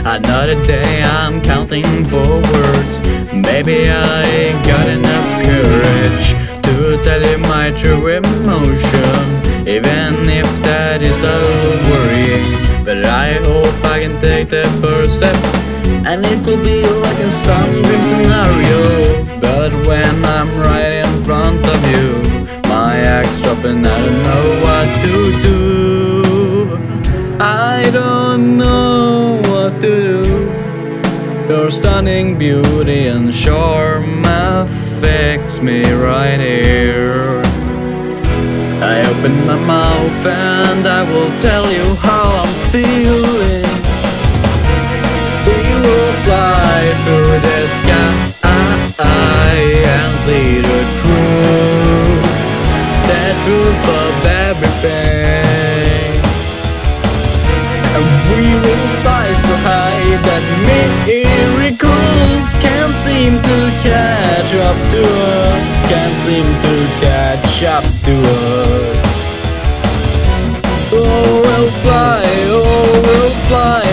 Another day I'm counting forwards. Maybe I got enough courage to tell you my true emotion, even if that is a little worrying. But I hope I can take the first step, and it will be like in some dream scenario. But when I'm right in front of you, my axe dropping, I don't know what to do. I don't know what to do. Your stunning beauty and charm affects me right here. I open my mouth and I will tell you how I'm feeling. We will fly through the sky and see the truth of everything. And we will fly so high that miracles can't seem to catch up to us, can't seem to catch up to us. Oh, we'll fly,